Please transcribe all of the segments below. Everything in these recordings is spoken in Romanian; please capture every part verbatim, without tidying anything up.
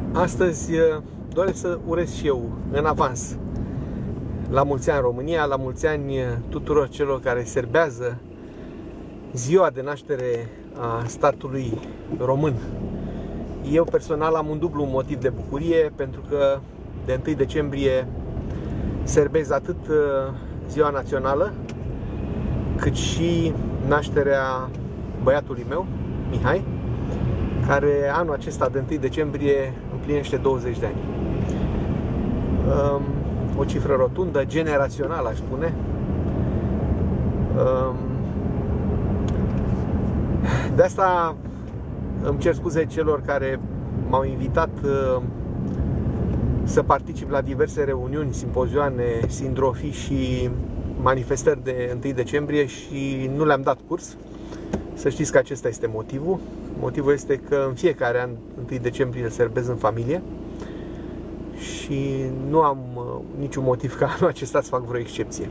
Astăzi doresc să urez și eu în avans la mulți ani România, la mulți ani tuturor celor care serbează ziua de naștere a statului român. Eu personal am un dublu motiv de bucurie, pentru că de întâi decembrie serbez atât ziua națională, cât și nașterea băiatului meu, Mihai, care anul acesta de întâi decembrie împlinește douăzeci de ani. O cifră rotundă, generațională, aș spune. De asta îmi cer scuze celor care m-au invitat să particip la diverse reuniuni, simpozioane, sindrofii și manifestări de întâi decembrie și nu le-am dat curs. Să știți că acesta este motivul. Motivul este că în fiecare an, întâi decembrie, îl serbez în familie și nu am niciun motiv ca anul acesta să fac vreo excepție.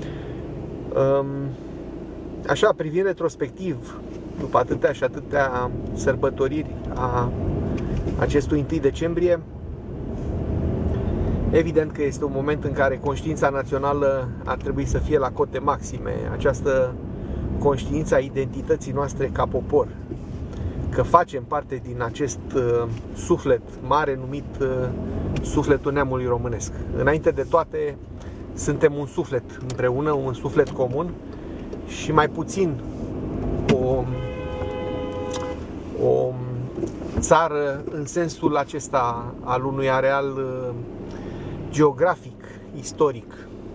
Așa, privind retrospectiv, după atâtea și atâtea sărbătoriri a acestui întâi decembrie, evident că este un moment în care conștiința națională ar trebui să fie la cote maxime. Această conștiință a identității noastre ca popor, că facem parte din acest uh, suflet mare numit uh, sufletul neamului românesc. Înainte de toate, suntem un suflet împreună, un suflet comun și mai puțin o, o țară în sensul acesta al unui areal uh, geografic, istoric.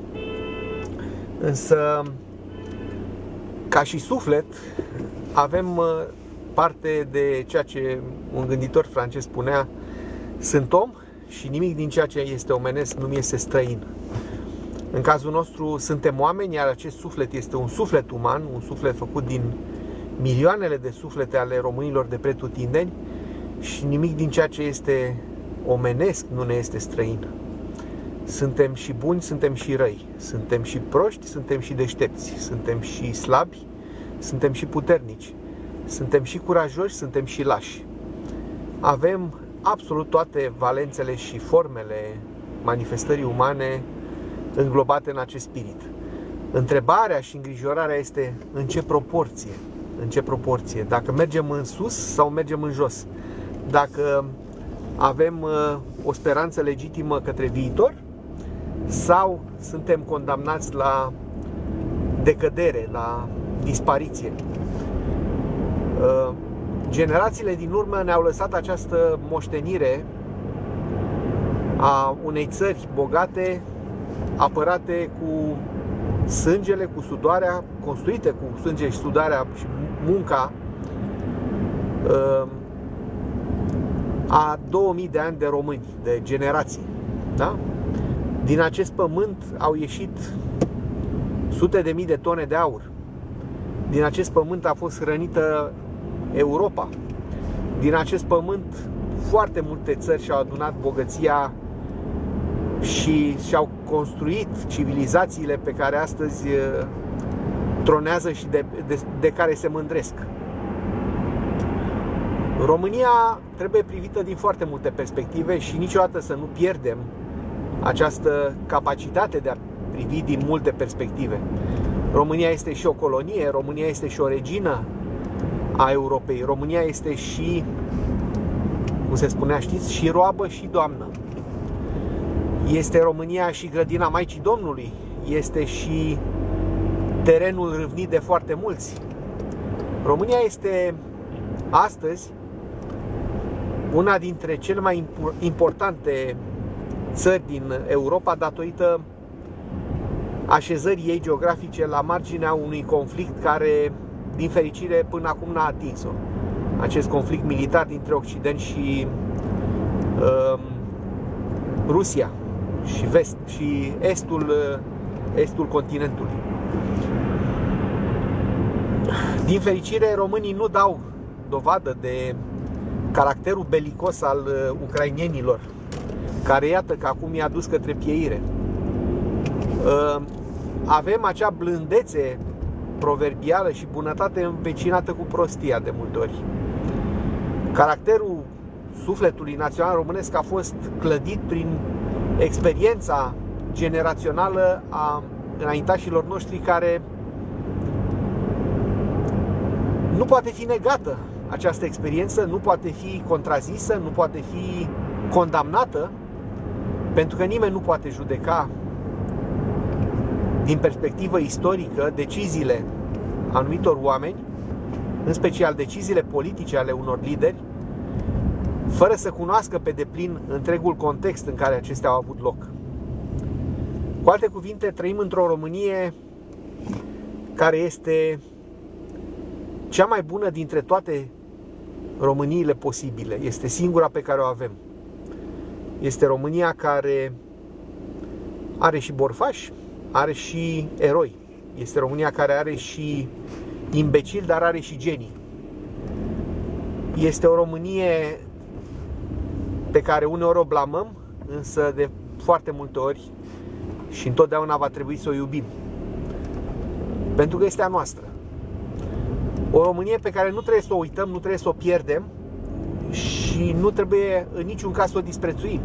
Însă, ca și suflet, avem uh, parte de ceea ce un gânditor francez spunea: sunt om și nimic din ceea ce este omenesc nu mi este străin. În cazul nostru suntem oameni, iar acest suflet este un suflet uman, un suflet făcut din milioanele de suflete ale românilor de pretutindeni și nimic din ceea ce este omenesc nu ne este străin. Suntem și buni, suntem și răi, suntem și proști, suntem și deștepți, suntem și slabi, suntem și puternici, suntem și curajoși, suntem și lași. Avem absolut toate valențele și formele manifestării umane înglobate în acest spirit. Întrebarea și îngrijorarea este în ce proporție, în ce proporție, dacă mergem în sus sau mergem în jos, dacă avem o speranță legitimă către viitor sau suntem condamnați la decădere, la dispariție. Generațiile din urmă ne-au lăsat această moștenire a unei țări bogate, apărate cu sângele, cu sudoarea, construite cu sânge și sudarea și munca a două mii de ani de români, de generații. Da? Din acest pământ au ieșit sute de mii de tone de aur. Din acest pământ a fost hrănită Europa. Din acest pământ foarte multe țări și-au adunat bogăția și și-au construit civilizațiile pe care astăzi tronează și de, de, de care se mândresc. România trebuie privită din foarte multe perspective și niciodată să nu pierdem această capacitate de a privi din multe perspective. România este și o colonie, România este și o regină a Europei, România este și, cum se spunea, știți, și roabă și doamnă. Este România și grădina Maicii Domnului, este și terenul râvnit de foarte mulți. România este astăzi una dintre cele mai importante țări din Europa datorită așezării ei geografice la marginea unui conflict care, din fericire, până acum n-a atins-o. Acest conflict militar dintre Occident și uh, Rusia și vest și estul, uh, estul continentului. Din fericire, românii nu dau dovadă de caracterul belicos al uh, ucrainenilor, care iată că acum i-a dus către pieire. Uh, avem acea blândețe proverbială și bunătate învecinată cu prostia de multe ori. Caracterul sufletului național românesc a fost clădit prin experiența generațională a înaintașilor noștri, care nu poate fi negată. Această experiență nu poate fi contrazisă, nu poate fi condamnată, pentru că nimeni nu poate judeca din perspectivă istorică deciziile anumitor oameni, în special deciziile politice ale unor lideri, fără să cunoască pe deplin întregul context în care acestea au avut loc. Cu alte cuvinte, trăim într-o Românie care este cea mai bună dintre toate Româniile posibile. Este singura pe care o avem. Este România care are și borfași, are și eroi. Este România care are și imbecili, dar are și genii. Este o Românie pe care uneori o blamăm, însă de foarte multe ori și întotdeauna va trebui să o iubim, pentru că este a noastră. O Românie pe care nu trebuie să o uităm, nu trebuie să o pierdem și nu trebuie în niciun caz să o disprețuim.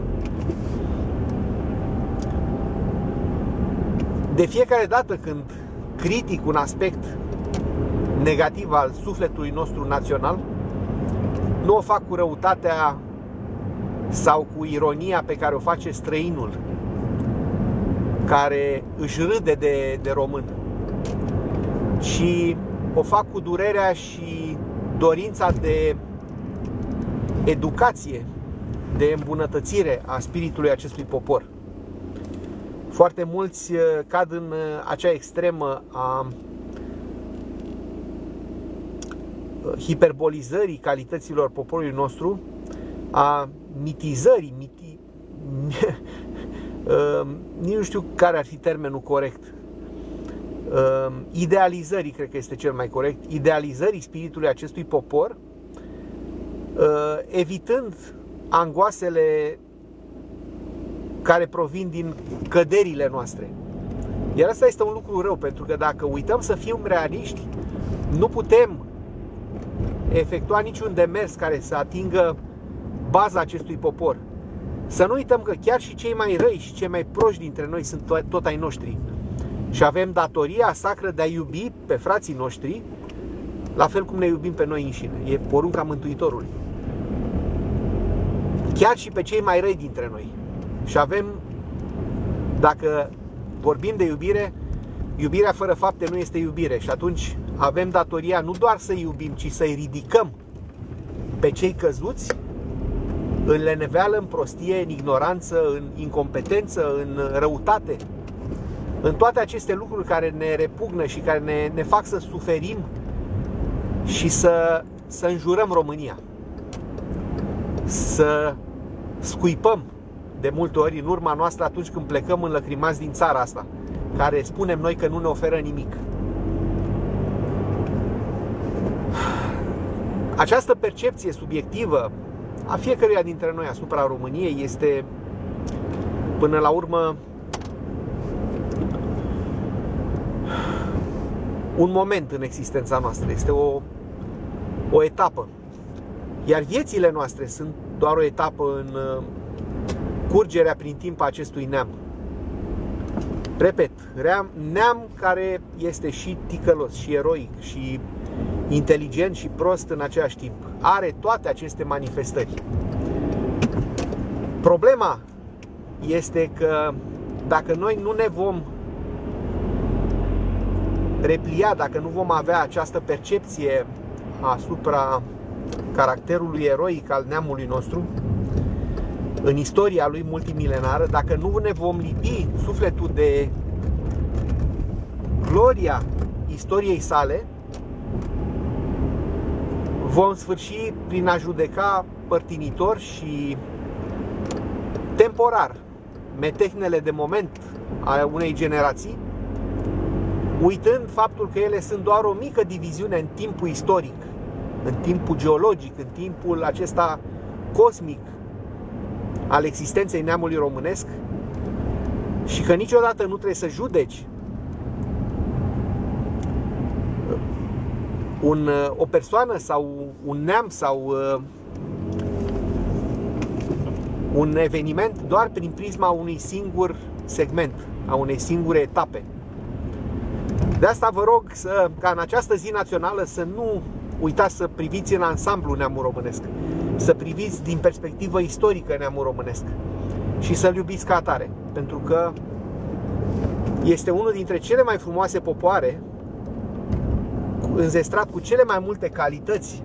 De fiecare dată când critic un aspect negativ al sufletului nostru național, nu o fac cu răutatea sau cu ironia pe care o face străinul care își râde de, de român, ci o fac cu durerea și dorința de educație, de îmbunătățire a spiritului acestui popor. Foarte mulți cad în acea extremă a hiperbolizării calităților poporului nostru, a mitizării, miti... nici nu știu care ar fi termenul corect, idealizării, cred că este cel mai corect, idealizării spiritului acestui popor, evitând angoasele care provin din căderile noastre. Iar asta este un lucru rău, pentru că dacă uităm să fim realiști, nu putem efectua niciun demers care să atingă baza acestui popor. Să nu uităm că chiar și cei mai răi și cei mai proști dintre noi sunt tot ai noștri. Și avem datoria sacră de a iubi pe frații noștri la fel cum ne iubim pe noi înșine. E porunca Mântuitorului. Chiar și pe cei mai răi dintre noi. Și avem, dacă vorbim de iubire, iubirea fără fapte nu este iubire. Și atunci avem datoria nu doar să iubim, ci să-i ridicăm pe cei căzuți în leneveală, în prostie, în ignoranță, în incompetență, în răutate, în toate aceste lucruri care ne repugnă și care ne, ne fac să suferim și să, să înjurăm România, să scuipăm de multe ori în urma noastră atunci când plecăm înlăcrimați din țara asta, care spunem noi că nu ne oferă nimic. Această percepție subiectivă a fiecăruia dintre noi asupra României este, până la urmă, un moment în existența noastră, este o, o etapă. Iar viețile noastre sunt doar o etapă în curgerea prin timp a acestui neam. Repet, neam care este și ticălos, și eroic, și inteligent și prost în același timp. Are toate aceste manifestări. Problema este că dacă noi nu ne vom replia, dacă nu vom avea această percepție asupra caracterului eroic al neamului nostru în istoria lui multimilenară, dacă nu ne vom lipi sufletul de gloria istoriei sale, vom sfârși prin a judeca părtinitor și temporar metehnele de moment a unei generații, uitând faptul că ele sunt doar o mică diviziune în timpul istoric, în timpul geologic, în timpul acesta cosmic al existenței neamului românesc, și că niciodată nu trebuie să judeci un, o persoană sau un neam sau un eveniment doar prin prisma unui singur segment, a unei singure etape. De asta vă rog să, ca în această zi națională să nu uitați să priviți în ansamblu neamul românesc, să priviți din perspectivă istorică neamul românesc și să-l iubiți ca atare, pentru că este unul dintre cele mai frumoase popoare, înzestrat cu cele mai multe calități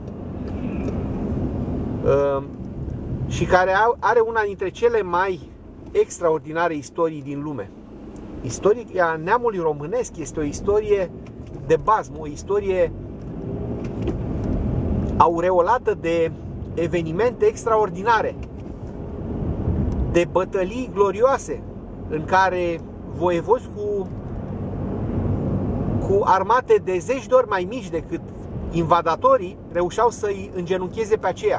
și care are una dintre cele mai extraordinare istorii din lume. Istoria neamului românesc este o istorie de bază, o istorie aureolată de evenimente extraordinare, de bătălii glorioase în care voievozi cu, cu armate de zeci de ori mai mici decât invadatorii reușeau să-i îngenuncheze pe aceea.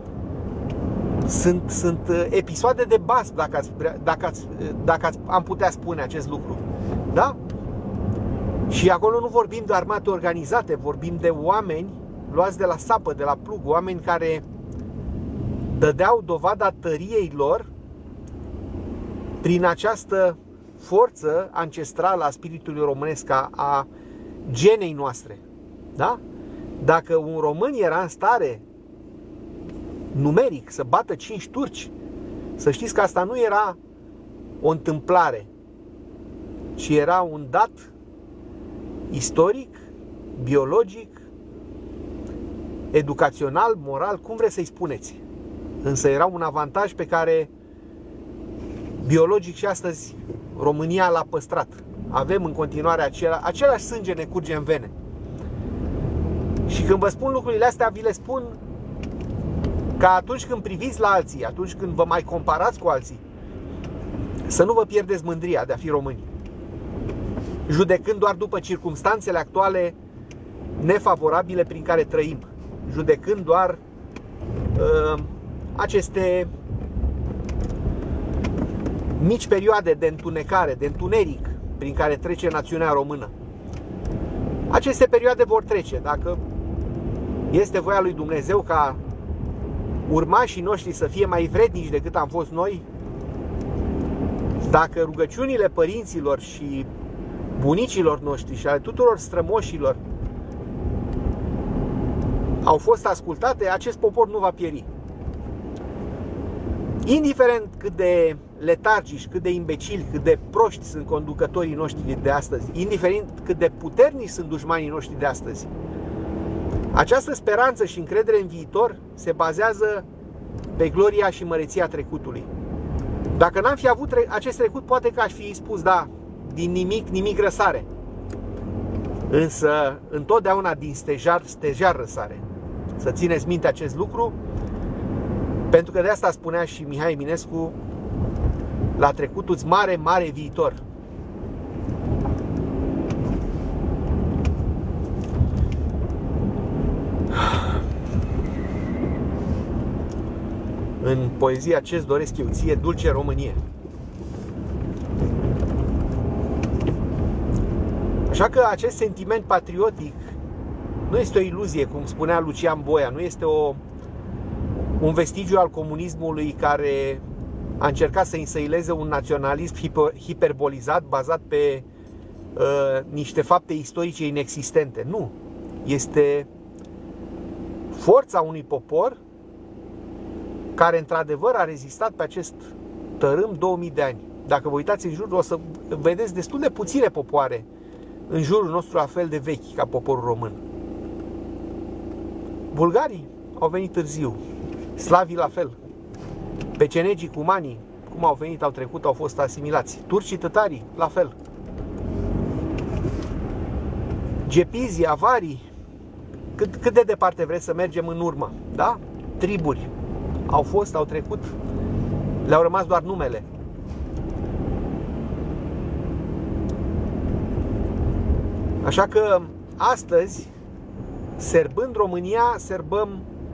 Sunt, sunt episoade de bază, dacă, ați, dacă, ați, dacă ați, am putea spune acest lucru. Da? Și acolo nu vorbim de armate organizate, vorbim de oameni luați de la sapă, de la plug, oameni care dădeau dovada tăriei lor prin această forță ancestrală a spiritului românesc, a, a genei noastre. Da? Dacă un român era în stare numeric să bată cinci turci, să știți că asta nu era o întâmplare, ci era un dat istoric, biologic, educațional, moral, cum vreți să-i spuneți. Însă era un avantaj pe care biologic și astăzi România l-a păstrat. Avem în continuare acela, același sânge ne curge în vene. Și când vă spun lucrurile astea, vi le spun ca atunci când priviți la alții, atunci când vă mai comparați cu alții, să nu vă pierdeți mândria de a fi români, judecând doar după circumstanțele actuale nefavorabile prin care trăim, judecând doar uh, aceste mici perioade de întunecare, de întuneric prin care trece națiunea română. Aceste perioade vor trece dacă este voia lui Dumnezeu ca urmașii noștri să fie mai vrednici decât am fost noi. Dacă rugăciunile părinților și bunicilor noștri și ale tuturor strămoșilor au fost ascultate, acest popor nu va pieri. Indiferent cât de letargici, cât de imbecili, cât de proști sunt conducătorii noștri de astăzi, indiferent cât de puternici sunt dușmanii noștri de astăzi, această speranță și încredere în viitor se bazează pe gloria și măreția trecutului. Dacă n-am fi avut acest trecut, poate că aș fi spus, da, din nimic, nimic răsare. Însă, întotdeauna din stejar, stejar răsare. Să țineți minte acest lucru, pentru că de asta spunea și Mihai Eminescu, la trecutul-ți mare, mare viitor. În poezia Ce-ți doresc eu ție, dulce Românie. Așa că acest sentiment patriotic nu este o iluzie, cum spunea Lucian Boia, nu este o, un vestigiu al comunismului care a încercat să însăileze un naționalism hiper, hiperbolizat, bazat pe uh, niște fapte istorice inexistente. Nu. Este forța unui popor care într-adevăr a rezistat pe acest tărâm două mii de ani. Dacă vă uitați în jur, o să vedeți destul de puține popoare în jurul nostru la fel de vechi ca poporul român. Bulgarii au venit târziu, slavii la fel, pecenegii, cumanii, cum au venit, au trecut, au fost asimilați, turcii, tătarii, la fel, gepizii, avarii, cât, cât de departe vreți să mergem în urmă, da? Triburi au fost, au trecut, le-au rămas doar numele. Așa că astăzi, serbând România, serbăm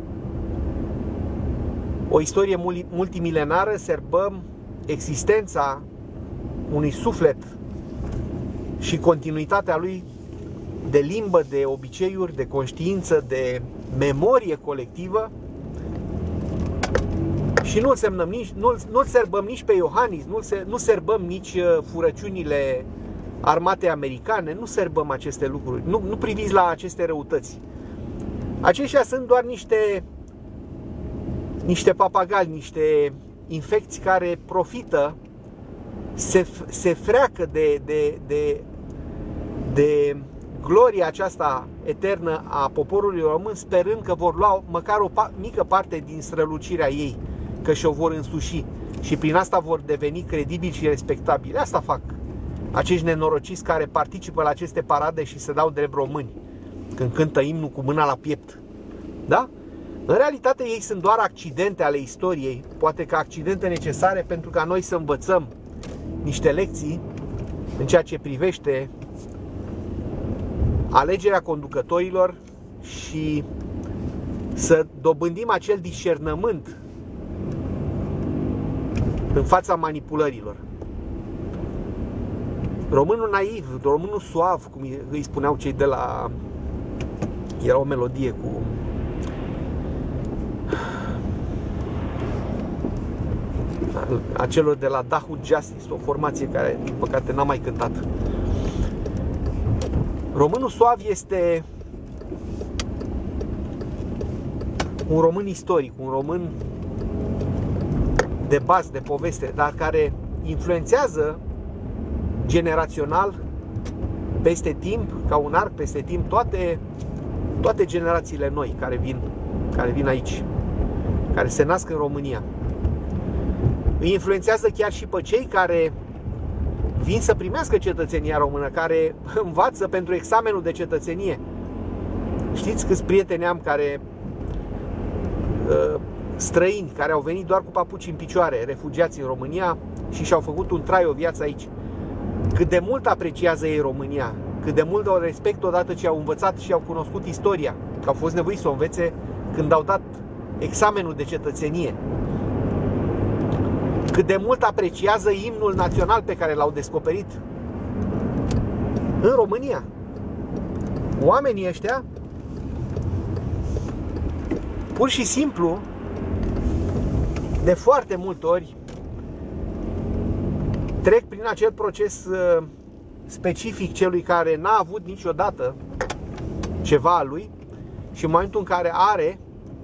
o istorie multimilenară, serbăm existența unui suflet și continuitatea lui de limbă, de obiceiuri, de conștiință, de memorie colectivă Și nu-l semnăm nici, nu-l, nu-l serbăm nici pe Iohannis, nu-l, nu serbăm nici furăciunile armatei americane, nu serbăm aceste lucruri, nu, nu priviți la aceste răutăți. Aceștia sunt doar niște, niște papagali, niște infecți care profită, se, se freacă de, de, de, de gloria aceasta eternă a poporului român, sperând că vor lua măcar o mică parte din strălucirea ei, că și-o vor însuși și prin asta vor deveni credibili și respectabili. Asta fac acești nenorociți care participă la aceste parade și se dau drept români când cântă imnul cu mâna la piept. Da? În realitate ei sunt doar accidente ale istoriei, poate că accidente necesare pentru ca noi să învățăm niște lecții în ceea ce privește alegerea conducătorilor și să dobândim acel discernământ în fața manipulărilor. Românul naiv, românul suav, cum îi spuneau cei de la... Era o melodie cu... a celor de la Dahut Justice, o formație care, din păcate, n-a mai cântat. Românul suav este un român istoric, un român de bază, de poveste, dar care influențează generațional, peste timp, ca un arc peste timp, toate, toate generațiile noi care vin, care vin aici, care se nasc în România. Îi influențează chiar și pe cei care vin să primească cetățenia română, care învață pentru examenul de cetățenie. Știți câți prieteni am care străini, care au venit doar cu papuci în picioare, refugiați în România și și-au făcut un trai, o viață aici. Cât de mult apreciază ei România, cât de mult o respect odată ce au învățat și au cunoscut istoria, că au fost nevoiți să o învețe când au dat examenul de cetățenie. Cât de mult apreciază imnul național pe care l-au descoperit în România. Oamenii ăștia pur și simplu, de foarte multe ori, trec prin acel proces specific celui care n-a avut niciodată ceva al lui și în momentul în care are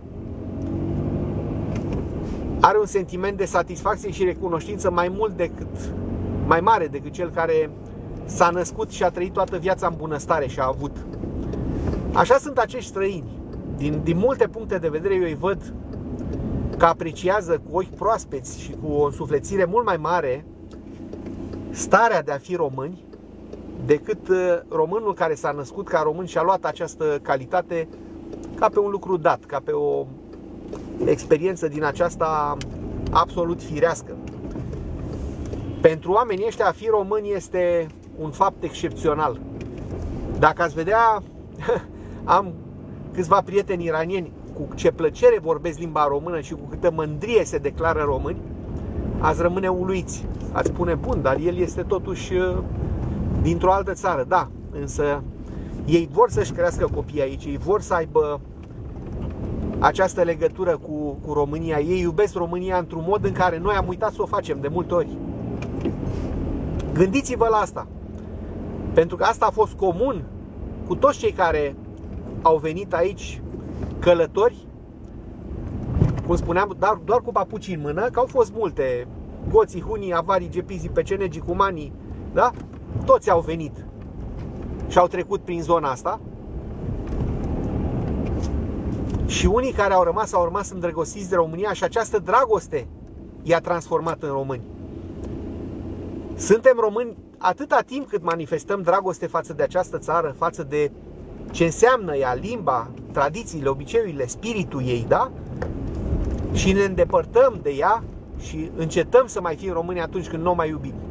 are un sentiment de satisfacție și recunoștință mai mult decât, mai mare decât cel care s-a născut și a trăit toată viața în bunăstare și a avut. Așa sunt acești străini. Din, din multe puncte de vedere eu îi văd că apreciază cu ochi proaspeți și cu o însuflețire mult mai mare starea de a fi români decât românul care s-a născut ca român și a luat această calitate ca pe un lucru dat, ca pe o experiență din aceasta absolut firească. Pentru oamenii ăștia a fi români este un fapt excepțional. Dacă ați vedea, am câțiva prieteni iranieni cu ce plăcere vorbesc limba română și cu câtă mândrie se declară români, ați rămâne uluiți. Ați spune, bun, dar el este totuși dintr-o altă țară. Da, însă ei vor să-și crească copiii aici, ei vor să aibă această legătură cu, cu România. Ei iubesc România într-un mod în care noi am uitat să o facem de multe ori. Gândiți-vă la asta. Pentru că asta a fost comun cu toți cei care au venit aici călători, cum spuneam, doar, doar cu papucii în mână, că au fost multe, goții, hunii, avarii, gepizii, pecenegii, cumanii, da? Toți au venit și au trecut prin zona asta. Și unii care au rămas, au rămas îndrăgostiți de România și această dragoste i-a transformat în români. Suntem români atâta timp cât manifestăm dragoste față de această țară, față de ce înseamnă ea, limba, tradițiile, obiceiurile, spiritul ei, da? Și ne îndepărtăm de ea și încetăm să mai fim români atunci când nu o mai iubim.